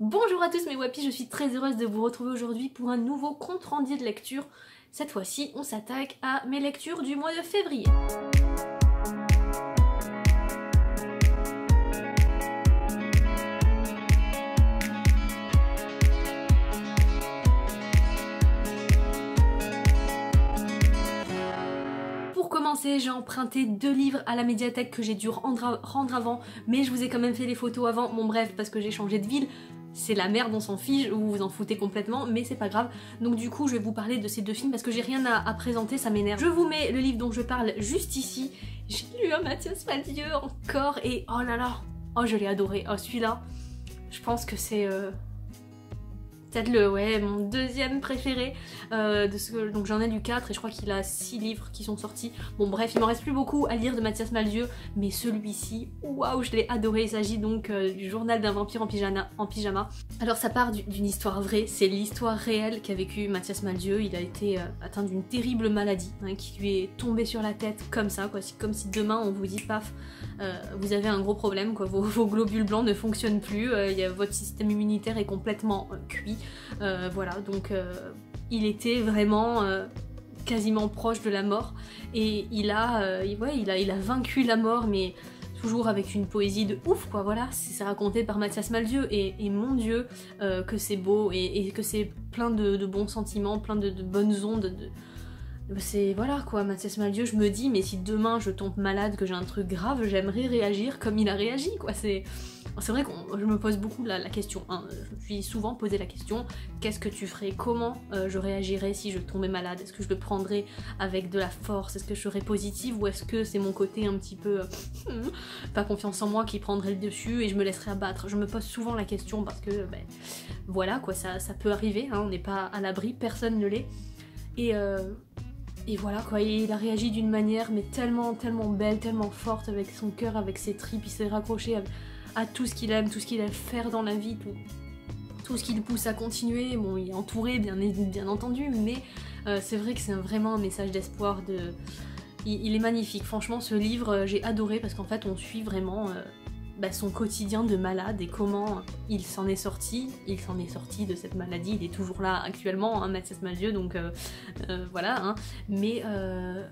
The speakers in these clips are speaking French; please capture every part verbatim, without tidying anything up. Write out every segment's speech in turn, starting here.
Bonjour à tous mes wapis, je suis très heureuse de vous retrouver aujourd'hui pour un nouveau compte rendu de lecture. Cette fois-ci, on s'attaque à mes lectures du mois de février. Pour commencer, j'ai emprunté deux livres à la médiathèque que j'ai dû rendre, rendre avant, mais je vous ai quand même fait les photos avant. Bon bref, parce que j'ai changé de ville. C'est la merde, on s'en fiche, vous vous en foutez complètement, mais c'est pas grave. Donc du coup, je vais vous parler de ces deux films parce que j'ai rien à, à présenter, ça m'énerve. Je vous mets le livre dont je parle juste ici. J'ai lu un Mathias Malzieu encore et oh là là, oh je l'ai adoré. Oh celui-là, je pense que c'est euh, peut-être le ouais mon deuxième préféré. Euh, de ce que, donc j'en ai lu quatre et je crois qu'il a six livres qui sont sortis. Bon bref, il m'en reste plus beaucoup à lire de Mathias Malzieu, mais celui-ci, waouh, je l'ai adoré. Il s'agit donc euh, du journal d'un vampire en pyjama, en pyjama. Alors ça part d'une histoire vraie, c'est l'histoire réelle qu'a vécu Mathias Malzieu. Il a été euh, atteint d'une terrible maladie hein, qui lui est tombée sur la tête comme ça, quoi. Comme si demain on vous dit paf, euh, vous avez un gros problème, quoi. Vos, vos globules blancs ne fonctionnent plus, euh, y a, votre système immunitaire est complètement euh, cuit. Euh, voilà, donc euh, il était vraiment euh, quasiment proche de la mort et il a, euh, ouais, il a, il a vaincu la mort, mais toujours avec une poésie de ouf, quoi. Voilà, c'est raconté par Mathias Malzieu et, et mon dieu euh, que c'est beau et, et que c'est plein de, de bons sentiments, plein de, de bonnes ondes. De... C'est voilà quoi, Mathias Malzieu, je me dis mais si demain je tombe malade, que j'ai un truc grave, j'aimerais réagir comme il a réagi, quoi. C'est c'est vrai que je me pose beaucoup la, la question, hein. Je me suis souvent posé la question, qu'est-ce que tu ferais, comment euh, je réagirais si je tombais malade, est-ce que je le prendrais avec de la force, est-ce que je serais positive ou est-ce que c'est mon côté un petit peu euh, pas confiance en moi qui prendrait le dessus et je me laisserais abattre. Je me pose souvent la question parce que ben, voilà quoi, ça, ça peut arriver, hein, on n'est pas à l'abri, personne ne l'est. Et euh, Et voilà quoi, il a réagi d'une manière mais tellement tellement belle, tellement forte, avec son cœur, avec ses tripes, il s'est raccroché à, à tout ce qu'il aime, tout ce qu'il aime faire dans la vie, tout, tout ce qui le pousse à continuer. Bon, il est entouré bien, bien entendu, mais euh, c'est vrai que c'est vraiment un message d'espoir. De... Il, il est magnifique, franchement ce livre euh, j'ai adoré parce qu'en fait on suit vraiment euh, bah, son quotidien de malade et comment il s'en est sorti. Il s'en est sorti de cette maladie, il est toujours là actuellement, hein, Mathias Malzieu, donc euh, euh, voilà, hein. Mais euh...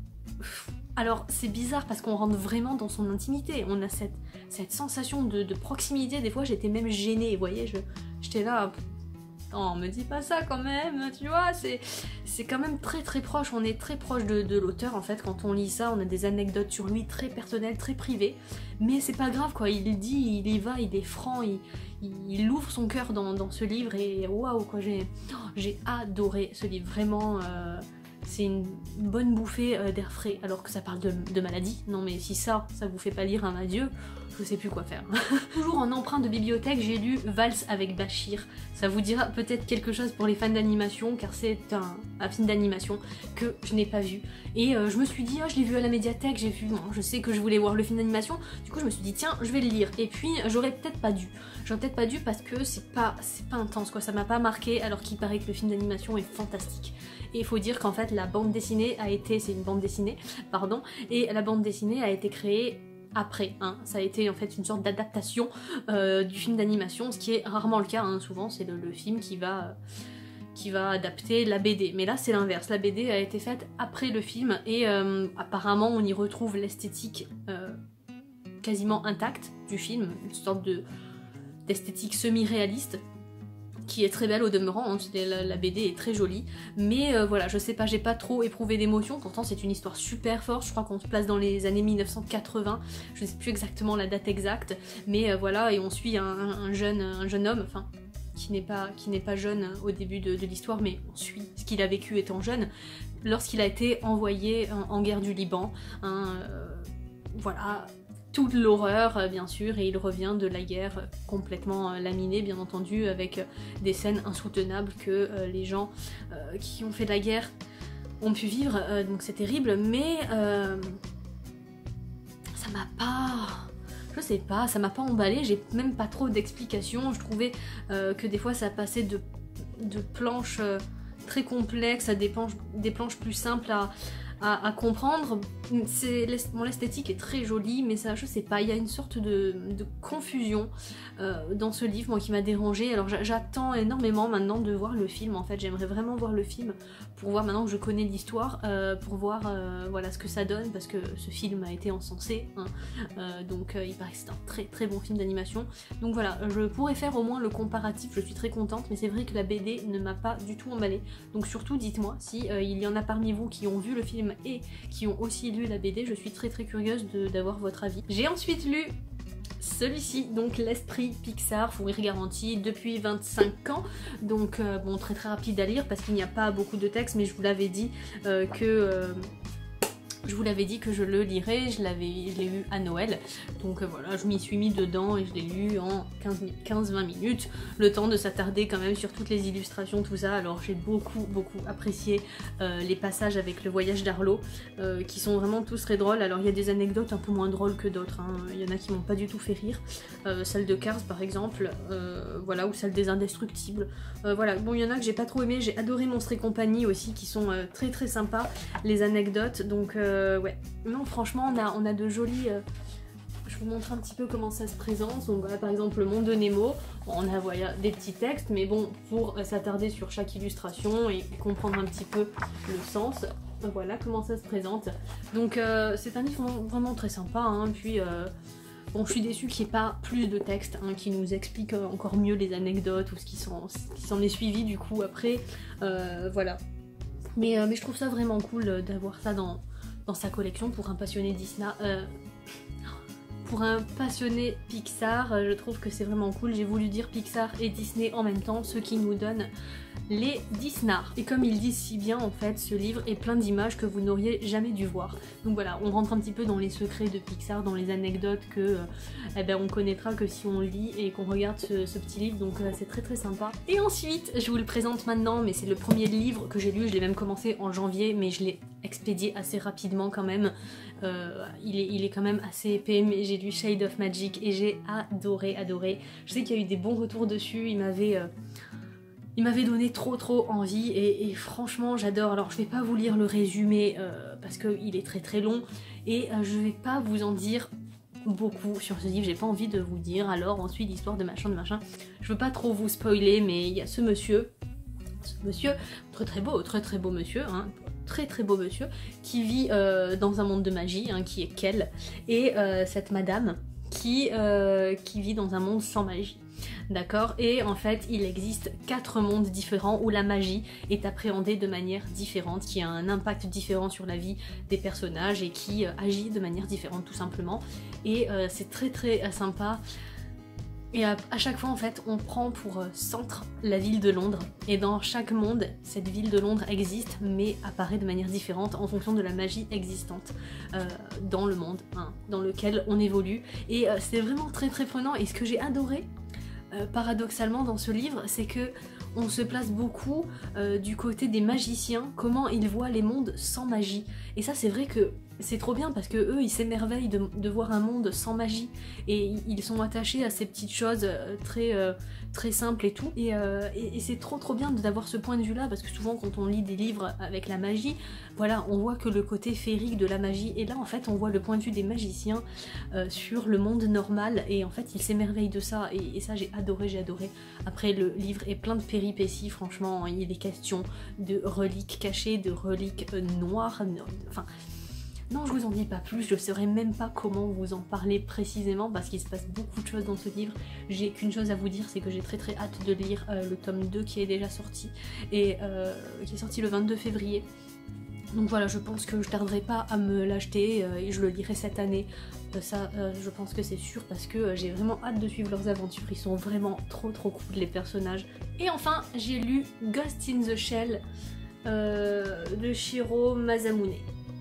alors c'est bizarre parce qu'on rentre vraiment dans son intimité, on a cette, cette sensation de, de proximité, des fois j'étais même gênée, vous voyez, j'étais là... Non, me dis pas ça quand même, tu vois, c'est quand même très très proche, on est très proche de, de l'auteur en fait, quand on lit ça, on a des anecdotes sur lui très personnelles, très privées, mais c'est pas grave quoi, il dit, il y va, il est franc, il, il ouvre son cœur dans, dans ce livre et waouh quoi, j'ai j'ai adoré ce livre, vraiment, euh, c'est une bonne bouffée euh, d'air frais, alors que ça parle de, de maladie, non mais si ça, ça vous fait pas lire un adieu, je sais plus quoi faire. Toujours en emprunt de bibliothèque, j'ai lu Valse avec Bachir. Ça vous dira peut-être quelque chose pour les fans d'animation, car c'est un, un film d'animation que je n'ai pas vu. Et euh, je me suis dit, oh, je l'ai vu à la médiathèque, j'ai vu, bon, je sais que je voulais voir le film d'animation, du coup je me suis dit, tiens, je vais le lire. Et puis, j'aurais peut-être pas dû. J'aurais peut-être pas dû parce que c'est pas, c'est pas intense, quoi, ça m'a pas marqué, alors qu'il paraît que le film d'animation est fantastique. Et il faut dire qu'en fait, la bande dessinée a été, c'est une bande dessinée, pardon, et la bande dessinée a été créée après, hein. Ça a été en fait une sorte d'adaptation euh, du film d'animation, ce qui est rarement le cas, hein. Souvent c'est le, le film qui va, euh, qui va adapter la B D, mais là c'est l'inverse, la B D a été faite après le film et euh, apparemment on y retrouve l'esthétique euh, quasiment intacte du film, une sorte de d'esthétique semi-réaliste, qui est très belle au demeurant, hein. la, la B D est très jolie, mais euh, voilà, je sais pas, j'ai pas trop éprouvé d'émotion, pourtant c'est une histoire super forte, je crois qu'on se place dans les années mille neuf cent quatre-vingts, je ne sais plus exactement la date exacte, mais euh, voilà, et on suit un, un, jeune, un jeune homme, enfin, qui n'est pas, qui n'est pas jeune au début de, de l'histoire, mais on suit ce qu'il a vécu étant jeune, lorsqu'il a été envoyé en, en guerre du Liban, hein, euh, voilà... toute l'horreur bien sûr, et il revient de la guerre complètement laminé bien entendu, avec des scènes insoutenables que euh, les gens euh, qui ont fait de la guerre ont pu vivre, euh, donc c'est terrible, mais euh, ça m'a pas... je sais pas, ça m'a pas emballé, j'ai même pas trop d'explications, je trouvais euh, que des fois ça passait de, de planches euh, très complexes à des planches, des planches plus simples à... à, à comprendre. Bon, l'esthétique est très jolie, mais ça, je sais pas, il y a une sorte de, de confusion euh, dans ce livre, moi, qui m'a dérangée. Alors j'attends énormément maintenant de voir le film, en fait, j'aimerais vraiment voir le film pour voir, maintenant que je connais l'histoire, euh, pour voir euh, voilà, ce que ça donne, parce que ce film a été encensé, hein, euh, donc euh, il paraît que c'est un très très bon film d'animation. Donc voilà, je pourrais faire au moins le comparatif, je suis très contente, mais c'est vrai que la B D ne m'a pas du tout emballée. Donc surtout dites-moi si euh, il y en a parmi vous qui ont vu le film et qui ont aussi lu la B D, je suis très très curieuse d'avoir votre avis. J'ai ensuite lu celui-ci, donc l'Esprit Pixar, fourrure garantie depuis vingt-cinq ans, donc euh, bon, très très rapide à lire parce qu'il n'y a pas beaucoup de texte, mais je vous l'avais dit euh, que... Euh, Je vous l'avais dit que je le lirais, je l'ai eu à Noël, donc euh, voilà, je m'y suis mis dedans et je l'ai lu en quinze vingt minutes, le temps de s'attarder quand même sur toutes les illustrations, tout ça. Alors j'ai beaucoup beaucoup apprécié euh, les passages avec le voyage d'Arlo, euh, qui sont vraiment tous très drôles. Alors il y a des anecdotes un peu moins drôles que d'autres, hein. Il y en a qui m'ont pas du tout fait rire, euh, celle de Cars par exemple, euh, voilà, ou celle des Indestructibles, euh, voilà, bon il y en a que j'ai pas trop aimé, j'ai adoré Monstres et compagnie aussi, qui sont euh, très très sympas, les anecdotes, donc... Euh, Euh, ouais, non franchement on a, on a de jolis... Euh... Je vous montre un petit peu comment ça se présente. Donc voilà, par exemple le monde de Nemo, on a voilà, des petits textes, mais bon, pour euh, s'attarder sur chaque illustration et comprendre un petit peu le sens, voilà comment ça se présente. Donc euh, c'est un livre vraiment très sympa, hein. Puis euh, bon, je suis déçue qu'il n'y ait pas plus de textes, hein, qui nous expliquent encore mieux les anecdotes ou ce qui s'en est suivi du coup après, euh, voilà. Mais, euh, mais je trouve ça vraiment cool d'avoir ça dans... dans sa collection pour un passionné Disney, euh, pour un passionné Pixar, euh, je trouve que c'est vraiment cool. J'ai voulu dire Pixar et Disney en même temps, ce qui nous donne les Disnards. Et comme ils disent si bien, en fait, ce livre est plein d'images que vous n'auriez jamais dû voir. Donc voilà, on rentre un petit peu dans les secrets de Pixar, dans les anecdotes que euh, eh ben, on connaîtra que si on lit et qu'on regarde ce, ce petit livre, donc euh, c'est très très sympa. Et ensuite, je vous le présente maintenant, mais c'est le premier livre que j'ai lu, je l'ai même commencé en janvier, mais je l'ai expédié assez rapidement quand même. Euh, il, est, il est quand même assez épais, mais j'ai lu Shade of Magic et j'ai adoré, adoré. Je sais qu'il y a eu des bons retours dessus, il m'avait... Euh, Il m'avait donné trop trop envie et, et franchement j'adore. Alors je vais pas vous lire le résumé euh, parce qu'il est très très long et euh, je vais pas vous en dire beaucoup sur ce livre, j'ai pas envie de vous dire alors ensuite l'histoire de machin de machin. Je veux pas trop vous spoiler, mais il y a ce monsieur, ce monsieur, très très beau, très très beau monsieur, hein, très très beau monsieur, qui vit euh, dans un monde de magie, hein, qui est Kel, et euh, cette madame qui, euh, qui vit dans un monde sans magie. D'accord, et en fait il existe quatre mondes différents où la magie est appréhendée de manière différente, qui a un impact différent sur la vie des personnages et qui euh, agit de manière différente tout simplement. Et euh, c'est très très euh, sympa. Et à, à chaque fois en fait on prend pour euh, centre la ville de Londres, et dans chaque monde cette ville de Londres existe mais apparaît de manière différente en fonction de la magie existante euh, dans le monde, hein, dans lequel on évolue. Et euh, c'est vraiment très très prenant, et ce que j'ai adoré Euh, paradoxalement dans ce livre, c'est que on se place beaucoup euh, du côté des magiciens, comment ils voient les mondes sans magie. Et ça c'est vrai que c'est trop bien parce que eux ils s'émerveillent de, de voir un monde sans magie et ils sont attachés à ces petites choses euh, très, euh, très simples et tout. Et, euh, et, et c'est trop trop bien d'avoir ce point de vue là, parce que souvent quand on lit des livres avec la magie, voilà, on voit que le côté féerique de la magie, et là en fait on voit le point de vue des magiciens euh, sur le monde normal, et en fait ils s'émerveillent de ça, et, et ça j'ai adoré, j'ai adoré. Après le livre est plein de péripéties, franchement, il y a des questions de reliques cachées, de reliques euh, noires, non, enfin... Non, je vous en dis pas plus, je saurais même pas comment vous en parler précisément parce qu'il se passe beaucoup de choses dans ce livre. J'ai qu'une chose à vous dire, c'est que j'ai très très hâte de lire euh, le tome deux qui est déjà sorti, et euh, qui est sorti le vingt-deux février. Donc voilà, je pense que je tarderai pas à me l'acheter euh, et je le lirai cette année. Euh, ça, euh, je pense que c'est sûr, parce que euh, j'ai vraiment hâte de suivre leurs aventures. Ils sont vraiment trop trop cool, les personnages. Et enfin, j'ai lu Ghost in the Shell euh, de Shiro Masamune.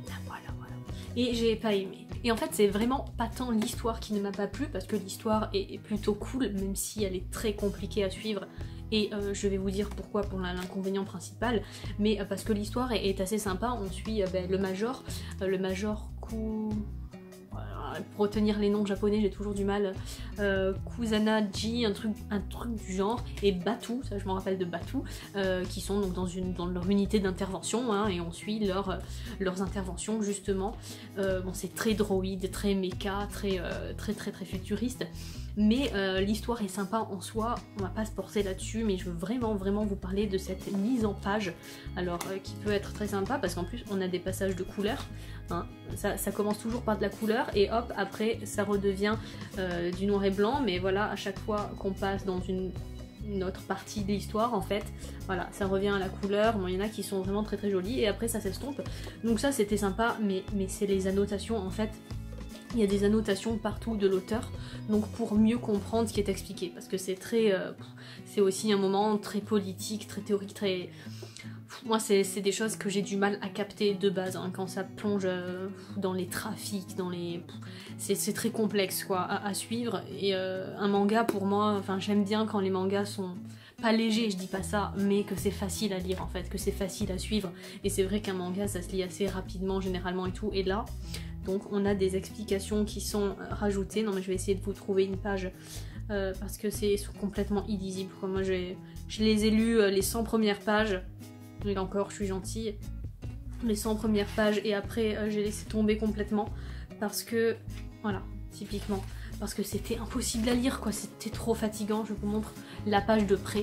Et j'ai pas aimé. Et en fait c'est vraiment pas tant l'histoire qui ne m'a pas plu, parce que l'histoire est, est plutôt cool, même si elle est très compliquée à suivre, et euh, je vais vous dire pourquoi pour l'inconvénient principal, mais euh, parce que l'histoire est, est assez sympa. On suit euh, ben, le Major, euh, le Major Ku... pour retenir les noms japonais j'ai toujours du mal, euh, Kusanaji, un truc, un truc du genre, et Batu, ça je me rappelle de Batu, euh, qui sont donc dans, une, dans leur unité d'intervention, hein, et on suit leur, leurs interventions justement. Euh, bon, c'est très droïde, très méca, très, euh, très très très futuriste, mais euh, l'histoire est sympa en soi, on va pas se porter là-dessus, mais je veux vraiment vraiment vous parler de cette mise en page, alors euh, qui peut être très sympa parce qu'en plus on a des passages de couleurs, hein. ça, ça commence toujours par de la couleur et hop après ça redevient euh, du noir et blanc, mais voilà, à chaque fois qu'on passe dans une, une autre partie de l'histoire en fait, voilà, ça revient à la couleur. Bon, il y en a qui sont vraiment très très jolies et après ça s'estompe, donc ça c'était sympa, mais, mais c'est les annotations en fait. Il y a des annotations partout de l'auteur, donc pour mieux comprendre ce qui est expliqué, parce que c'est très, euh, c'est aussi un moment très politique, très théorique, très... Moi c'est des choses que j'ai du mal à capter de base, hein, quand ça plonge euh, dans les trafics, dans les... C'est très complexe quoi, à, à suivre, et euh, un manga pour moi, enfin j'aime bien quand les mangas sont... pas léger, je dis pas ça, mais que c'est facile à lire en fait, que c'est facile à suivre, et c'est vrai qu'un manga ça se lit assez rapidement généralement et tout, et là... Donc on a des explications qui sont rajoutées. Non mais je vais essayer de vous trouver une page euh, parce que c'est complètement illisible quoi. Moi je les ai lus euh, les cent premières pages, et encore je suis gentille, les cent premières pages, et après euh, j'ai laissé tomber complètement parce que, voilà, typiquement, parce que c'était impossible à lire quoi, c'était trop fatigant. Je vous montre la page de près.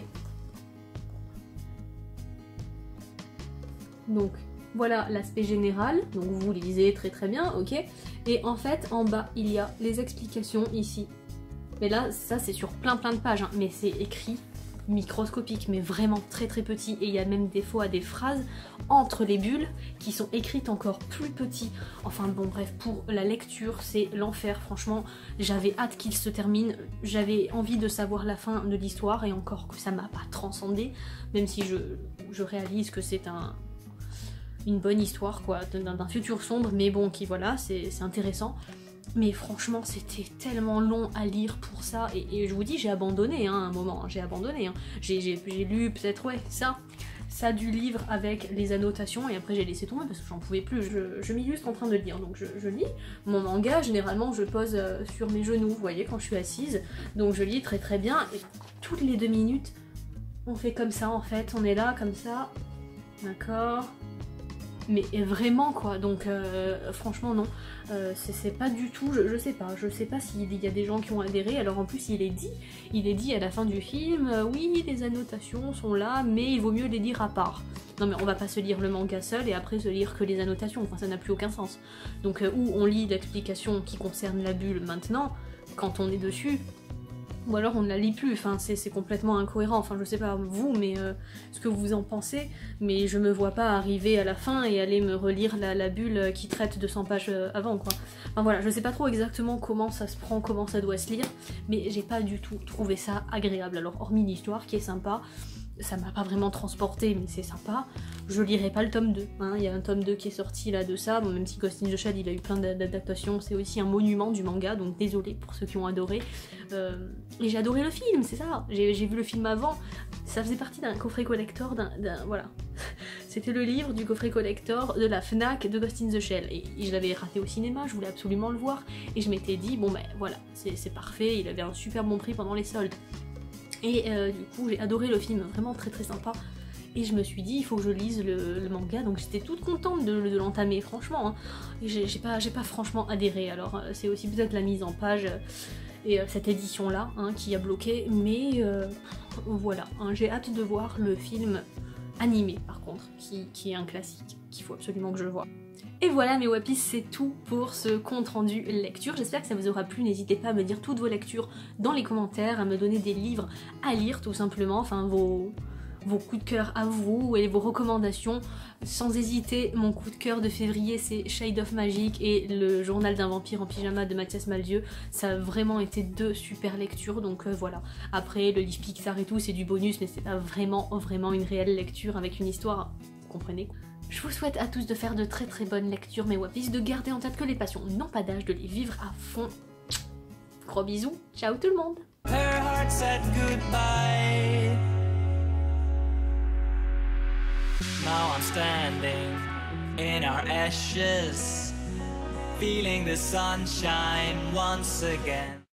Donc voilà l'aspect général, donc vous lisez très très bien, ok. Et en fait, en bas, il y a les explications ici. Mais là, ça c'est sur plein plein de pages, hein, mais c'est écrit microscopique, mais vraiment très très petit. Et il y a même des fois des phrases entre les bulles qui sont écrites encore plus petit. Enfin bon bref, pour la lecture, c'est l'enfer. Franchement, j'avais hâte qu'il se termine. J'avais envie de savoir la fin de l'histoire, et encore que ça m'a pas transcendé, même si je, je réalise que c'est un... une bonne histoire quoi, d'un futur sombre, mais bon, qui voilà, c'est intéressant. Mais franchement, c'était tellement long à lire pour ça, et, et je vous dis, j'ai abandonné hein, à un moment, hein, j'ai abandonné. Hein. J'ai lu peut-être, ouais, ça, ça du livre avec les annotations, et après j'ai laissé tomber parce que j'en pouvais plus. Je, je m'illustre en train de lire, donc je, je lis. Mon manga, généralement, je pose euh, sur mes genoux, vous voyez, quand je suis assise, donc je lis très très bien, et toutes les deux minutes, on fait comme ça en fait, on est là, comme ça, d'accord. Mais vraiment quoi, donc euh, franchement non, euh, c'est pas du tout, je, je sais pas, je sais pas s'il y a des gens qui ont adhéré. Alors en plus il est dit, il est dit à la fin du film, euh, oui les annotations sont là, mais il vaut mieux les lire à part. Non mais on va pas se lire le manga seul et après se lire que les annotations, enfin ça n'a plus aucun sens. Donc euh, ou on lit l'explication qui concerne la bulle maintenant, quand on est dessus, ou alors on ne la lit plus, enfin c'est complètement incohérent, enfin je sais pas vous, mais euh, ce que vous en pensez, mais je me vois pas arriver à la fin et aller me relire la, la bulle qui traite de cent pages avant quoi. Enfin voilà, je sais pas trop exactement comment ça se prend, comment ça doit se lire, mais j'ai pas du tout trouvé ça agréable. Alors hormis l'histoire qui est sympa, ça m'a pas vraiment transporté, mais c'est sympa. Je lirai pas le tome deux, hein. Il y a un tome deux qui est sorti là de ça, bon, même si Ghost in the Shell il a eu plein d'adaptations, c'est aussi un monument du manga, donc désolé pour ceux qui ont adoré. Euh, et j'ai adoré le film, c'est ça, j'ai vu le film avant, ça faisait partie d'un coffret collector, d'un... voilà. C'était le livre du coffret collector de la Fnac de Ghost in the Shell, et je l'avais raté au cinéma, je voulais absolument le voir, et je m'étais dit, bon ben voilà, c'est parfait, il avait un super bon prix pendant les soldes. Et euh, du coup j'ai adoré le film, vraiment très très sympa, et je me suis dit il faut que je lise le, le manga, donc j'étais toute contente de, de l'entamer franchement, hein. Et j'ai pas, j'ai pas franchement adhéré, alors euh, c'est aussi peut-être la mise en page euh, et euh, cette édition là hein, qui a bloqué, mais euh, voilà, hein, j'ai hâte de voir le film animé par contre, qui, qui est un classique, qu'il faut absolument que je voie. Et voilà mes wapis, c'est tout pour ce compte rendu lecture, j'espère que ça vous aura plu, n'hésitez pas à me dire toutes vos lectures dans les commentaires, à me donner des livres à lire tout simplement, enfin vos, vos coups de cœur à vous et vos recommandations. Sans hésiter, mon coup de cœur de février c'est Shade of Magic et le journal d'un vampire en pyjama de Mathias Malzieu, ça a vraiment été deux super lectures, donc euh, voilà. Après le livre Pixar et tout c'est du bonus, mais c'est pas vraiment vraiment une réelle lecture avec une histoire, vous comprenez. Je vous souhaite à tous de faire de très très bonnes lectures mes wapis, de garder en tête que les passions n'ont pas d'âge, de les vivre à fond. Gros bisous, ciao tout le monde. Her heart said goodbye. Now I'm standing in our ashes, feeling the sunshine once again.